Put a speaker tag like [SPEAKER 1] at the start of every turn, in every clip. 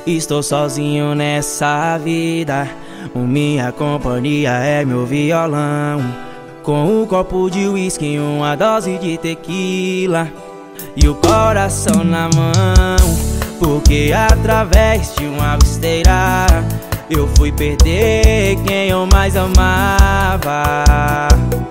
[SPEAKER 1] Estou sozinho nessa vida, minha companhia é meu violão. Com um copo de uísque, uma dose de tequila e o coração na mão. Porque através de uma besteira eu fui perder quem eu mais amava.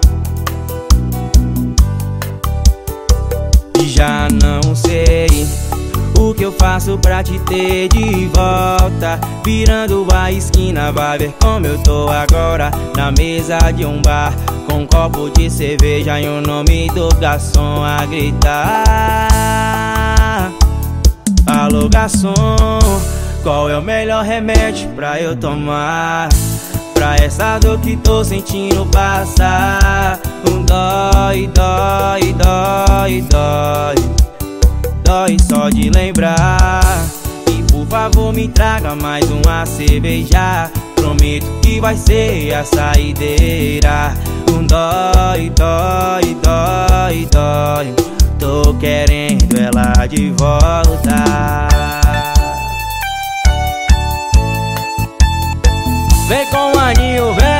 [SPEAKER 1] E já não sei o que eu faço pra te ter de volta. Virando a esquina, vai ver como eu tô agora, na mesa de um bar, com um copo de cerveja e o nome do garçom a gritar. Alô garçom, qual é o melhor remédio pra eu tomar? Pra essa dor que tô sentindo passar. Dói, dói, dói, dói, dói só de lembrar. E por favor me traga mais uma cerveja, prometo que vai ser a saideira. Dói, dói, dói, dói, tô querendo ela de volta. Vem com o maninho, vem!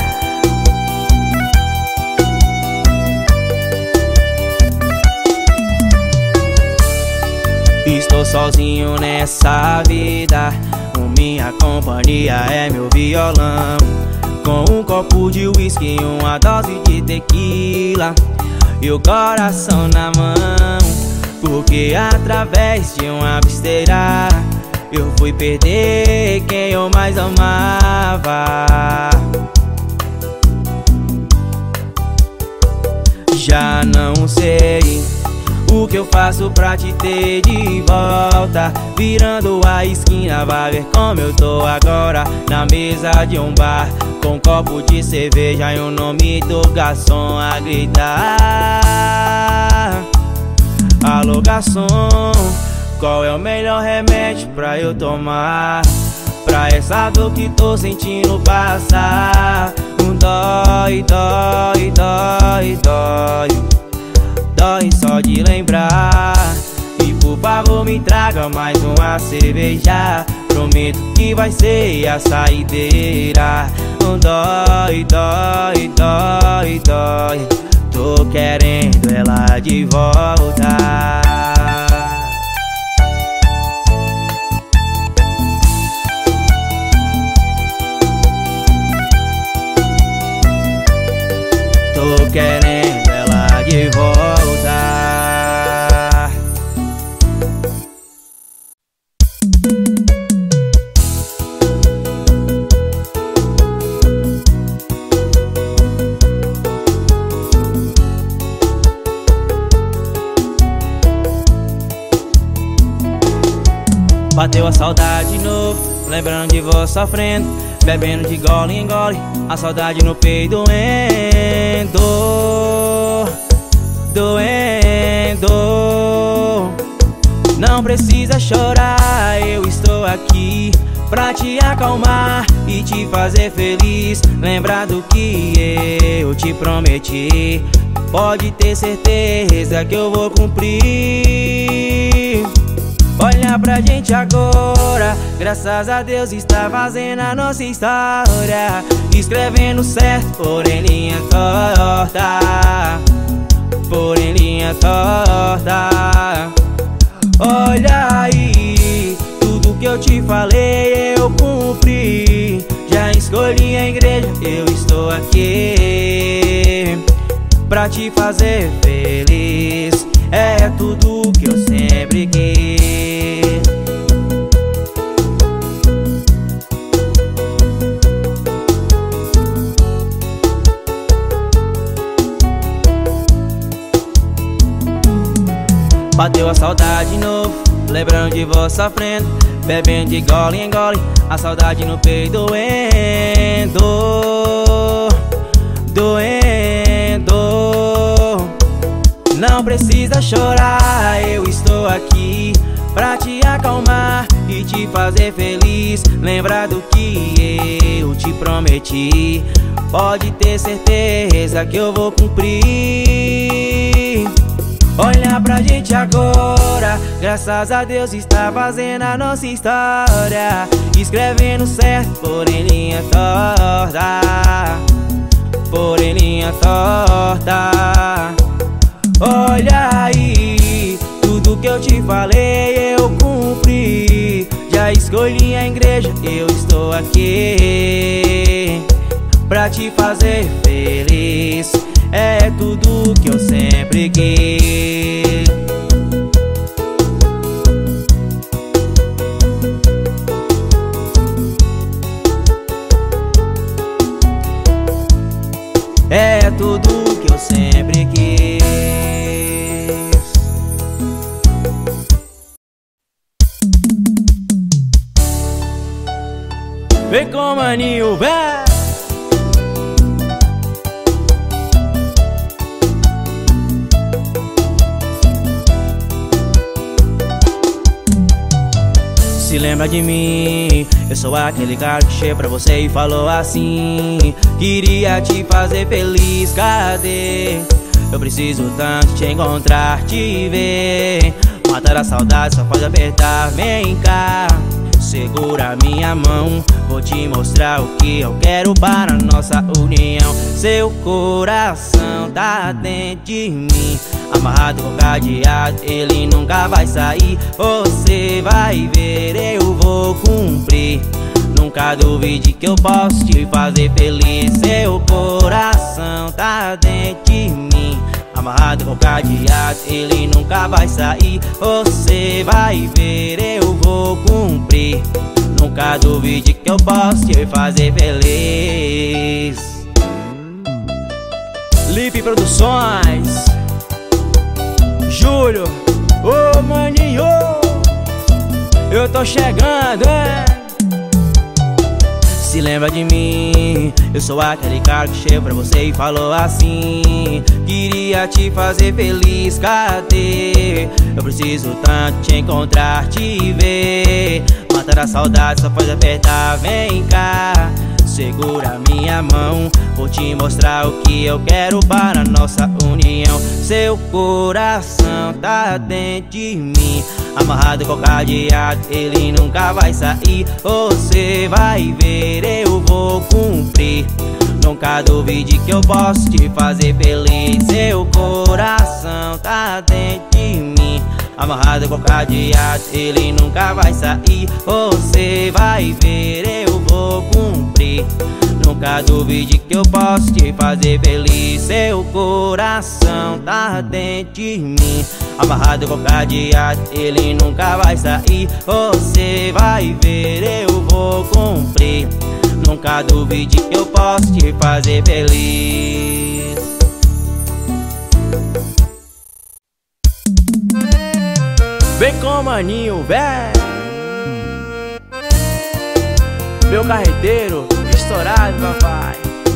[SPEAKER 1] Estou sozinho nessa vida, minha companhia é meu violão. Com um copo de uísque e uma dose de tequila e o coração na mão. Porque através de uma besteira eu fui perder quem eu mais amava. Já não sei o que eu faço pra te ter de volta. Virando a esquina, vai ver como eu tô agora, na mesa de um bar, com um copo de cerveja e o nome do garçom a gritar. Alô garçom, qual é o melhor remédio pra eu tomar? Pra essa dor que tô sentindo passar. Dói, dói, dói, dói, dói só de lembrar. E por favor me traga mais uma cerveja, prometo que vai ser a saideira. Dói, dói, dói, dói, tô querendo ela de volta. Tô querendo ela de volta. Bateu a saudade de novo, lembrando de você sofrendo, bebendo de gole em gole, a saudade no peito doendo, doendo. Não precisa chorar, eu estou aqui pra te acalmar e te fazer feliz. Lembrar do que eu te prometi, pode ter certeza que eu vou cumprir. Olha pra gente agora, graças a Deus está fazendo a nossa história, escrevendo certo, porém linha torta, porém linha torta. Olha aí, tudo que eu te falei eu cumpri. Já escolhi a igreja, eu estou aqui pra te fazer feliz. É tudo que eu sempre quis. Bateu a saudade de novo, lembrando de você sofrendo, bebendo de gole em gole, a saudade no peito doendo, doendo. Não precisa chorar, eu estou aqui pra te acalmar e te fazer feliz. Lembrar do que eu te prometi, pode ter certeza que eu vou cumprir. Olha pra gente agora, graças a Deus está fazendo a nossa história, escrevendo certo, porém linha torta, porém linha torta. Olha aí, tudo que eu te falei eu cumpri. Já escolhi a igreja, eu estou aqui pra te fazer feliz. É tudo que eu sempre quis. É tudo que eu sempre quis. Vem com maninho, vem! Se lembra de mim, eu sou aquele cara que chega pra você e falou assim: queria te fazer feliz, cadê? Eu preciso tanto te encontrar, te ver. Matar a saudade só pode apertar, vem cá. Segura minha mão, vou te mostrar o que eu quero para nossa união. Seu coração tá dentro de mim, amarrado com cadeado, ele nunca vai sair. Você vai ver, eu vou cumprir. Nunca duvide que eu posso te fazer feliz. Seu coração tá dentro de mim, amarrado com cadeado, ele nunca vai sair. Você vai ver, eu vou cumprir. Nunca duvide que eu posso te fazer feliz. Lipe Produções, Júlio, ô maninho, eu tô chegando, Se lembra de mim, eu sou aquele cara que chegou pra você e falou assim: queria te fazer feliz, cadê? Eu preciso tanto te encontrar, te ver. Matar a saudade só pode apertar, vem cá. Segura minha mão, vou te mostrar o que eu quero para nossa união. Seu coração tá dentro de mim, amarrado com cadeado, ele nunca vai sair. Você vai ver, eu vou cumprir. Nunca duvide que eu posso te fazer feliz. Seu coração tá dentro de mim, amarrado com cadeado, ele nunca vai sair. Você vai ver, eu vou cumprir. Nunca duvide que eu posso te fazer feliz. Seu coração tá dentro de mim, amarrado com cadeado, ele nunca vai sair. Você vai ver, eu vou cumprir. Nunca duvide que eu posso te fazer feliz. Vem com maninho, vem! Meu carreteiro estourado, papai.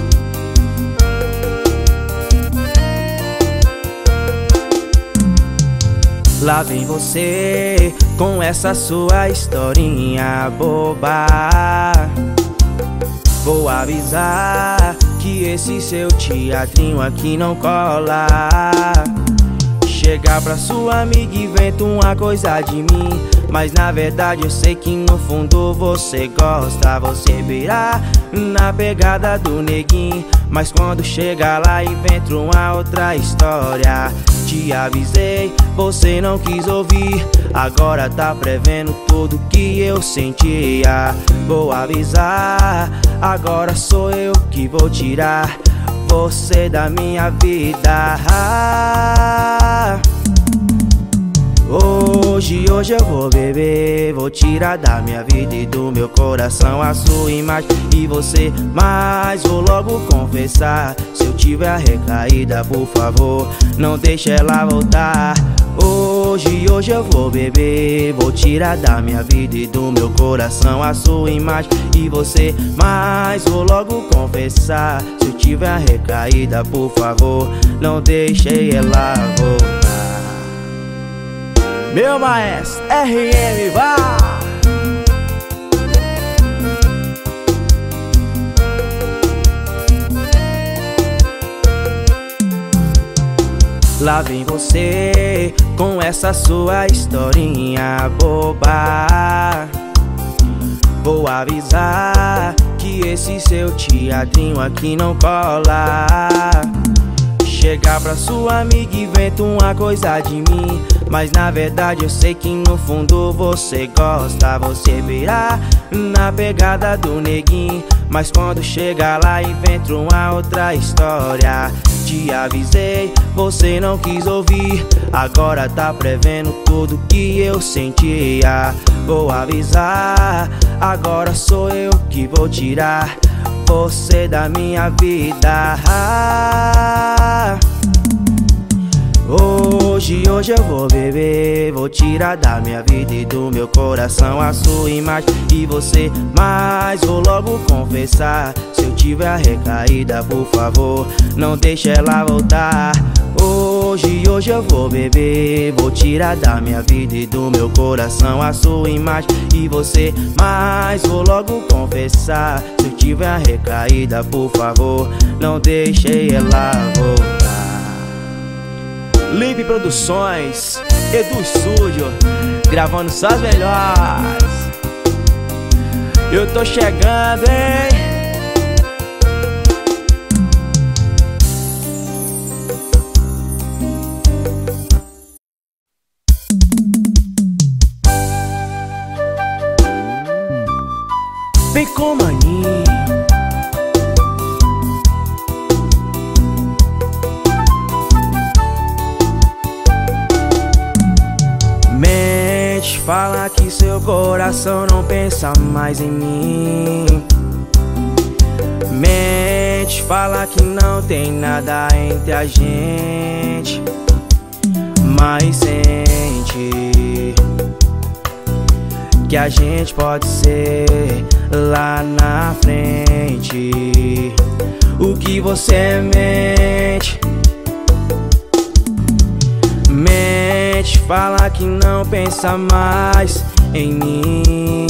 [SPEAKER 1] Lá vem você com essa sua historinha boba. Vou avisar que esse seu teatrinho aqui não cola. Chegar pra sua amiga e inventa uma coisa de mim, mas na verdade eu sei que no fundo você gosta. Você virá na pegada do neguinho, mas quando chega lá inventa uma outra história. Te avisei, você não quis ouvir, agora tá prevendo tudo que eu sentia. Vou avisar, agora sou eu que vou tirar você da minha vida. Hoje eu vou beber, vou tirar da minha vida e do meu coração a sua imagem e você. Mas vou logo confessar, se eu tiver a recaída, por favor, não deixe ela voltar. Hoje eu vou beber, vou tirar da minha vida e do meu coração a sua imagem e você. Mas vou logo confessar, se eu tiver a recaída, por favor, não deixe ela voltar. Meu maestro RM, vá! Lá vem você com essa sua historinha boba. Vou avisar que esse seu teatrinho aqui não cola. Chega pra sua amiga e inventa uma coisa de mim, mas na verdade eu sei que no fundo você gosta. Você virá na pegada do neguinho, mas quando chega lá inventa uma outra história. Te avisei, você não quis ouvir, agora tá prevendo tudo que eu sentia. Vou avisar, agora sou eu que vou tirar você da minha vida. Hoje eu vou beber, vou tirar da minha vida e do meu coração a sua imagem e você. Mas vou logo confessar, se eu tiver a recaída, por favor, não deixe ela voltar. Hoje eu vou beber, vou tirar da minha vida e do meu coração a sua imagem e você. Mas vou logo confessar, se eu tiver a recaída, por favor, não deixe ela voltar. Limpe Produções, Edu Studio, gravando só as melhores. Eu tô chegando, hein? Vem com maninho. Mente, fala que seu coração não pensa mais em mim. Mente, fala que não tem nada entre a gente, mas sente que a gente pode ser lá na frente. O que você mente? Mente, fala que não pensa mais em mim.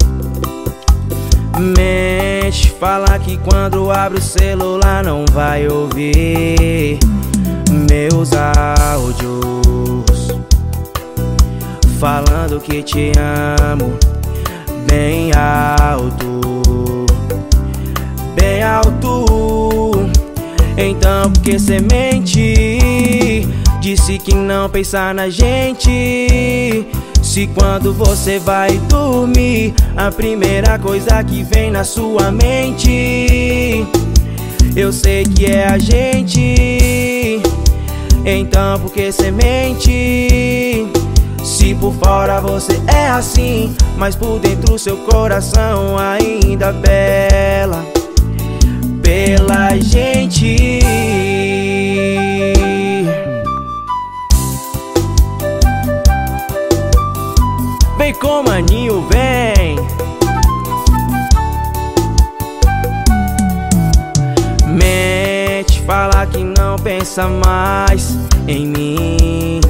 [SPEAKER 1] Mente, fala que quando abre o celular não vai ouvir meus áudios falando que te amo bem alto, bem alto. Então por que cê mente? Disse que não pensa na gente. Se quando você vai dormir, a primeira coisa que vem na sua mente, eu sei que é a gente. Então por que cê mente? Se por fora você é assim, mas por dentro seu coração ainda bela pela gente. Vem com maninho, vem. Mente, fala que não pensa mais em mim.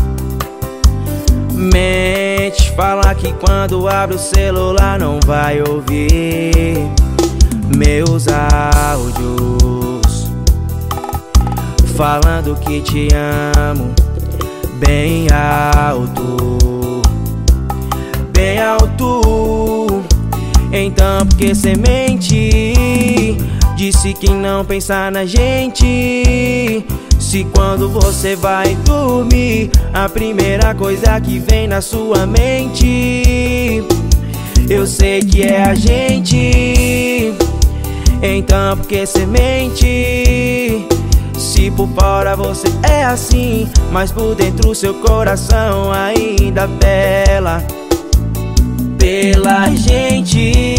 [SPEAKER 1] Mente, fala que quando abre o celular não vai ouvir meus áudios falando que te amo bem alto, bem alto. Então por que cê mente? Disse que não pensa na gente. Se quando você vai dormir, a primeira coisa que vem na sua mente, eu sei que é a gente. Então por que cê mente? Se por fora você é assim, mas por dentro seu coração ainda bela pela gente.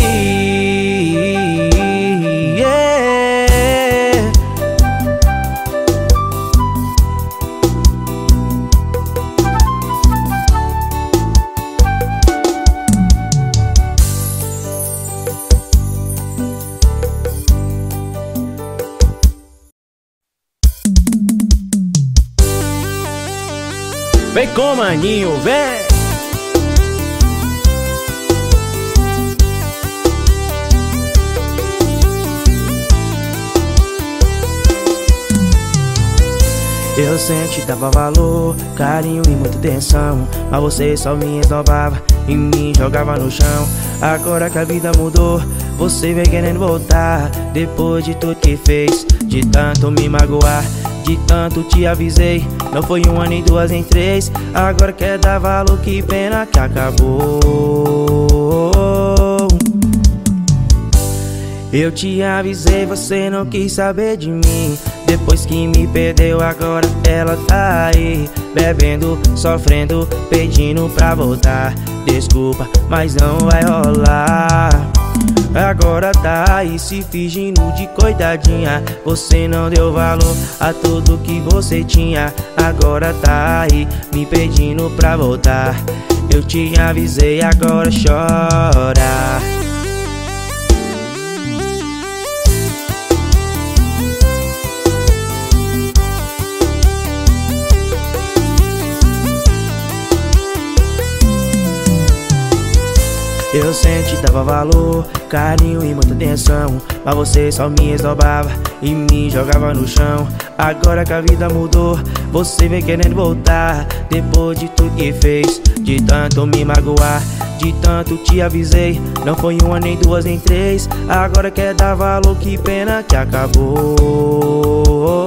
[SPEAKER 1] Vem com maninho, vem. Eu sempre dava valor, carinho e muita atenção, mas você só me esnobava e me jogava no chão. Agora que a vida mudou, você vem querendo voltar, depois de tudo que fez, de tanto me magoar, de tanto te avisei. Não foi um nem duas nem três, agora quer dar valor, que pena que acabou. Eu te avisei, você não quis saber de mim. Depois que me perdeu, agora ela tá aí, bebendo, sofrendo, pedindo pra voltar. Desculpa, mas não vai rolar. Agora tá aí se fingindo de coitadinha. Você não deu valor a tudo que você tinha. Agora tá aí me pedindo pra voltar. Eu te avisei, agora chora. Eu sempre dava valor, carinho e muita atenção, mas você só me esnobava e me jogava no chão. Agora que a vida mudou, você vem querendo voltar, depois de tudo que fez, de tanto me magoar, de tanto te avisei. Não foi uma nem duas nem três, agora quer dar valor, que pena que acabou.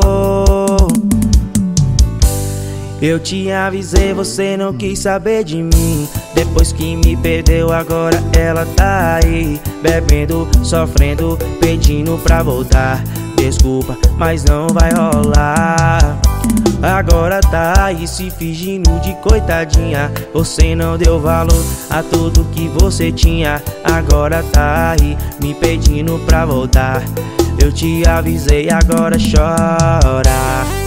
[SPEAKER 1] Eu te avisei, você não quis saber de mim. Depois que me perdeu, agora ela tá aí, bebendo, sofrendo, pedindo pra voltar. Desculpa, mas não vai rolar. Agora tá aí se fingindo de coitadinha. Você não deu valor a tudo que você tinha. Agora tá aí me pedindo pra voltar. Eu te avisei, agora chora.